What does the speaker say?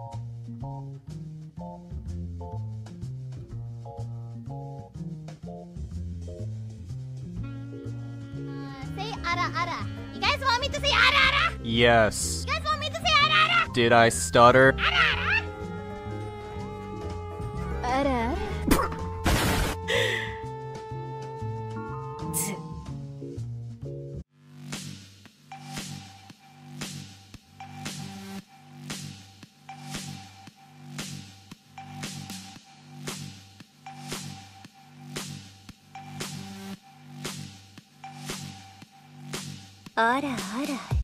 Say ara ara. You guys want me to say ara ara? Yes. You guys want me to say ara ara? Did I stutter? Ara ara? Ara ara?あらあら。